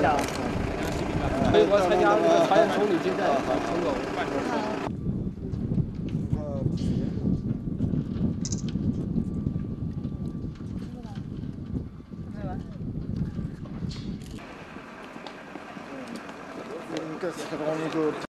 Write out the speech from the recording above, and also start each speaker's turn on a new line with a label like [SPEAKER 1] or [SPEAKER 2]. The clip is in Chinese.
[SPEAKER 1] 下。可以，我参加那个朝鲜总理竞赛，成功。
[SPEAKER 2] Qu'est-ce qu'on y go?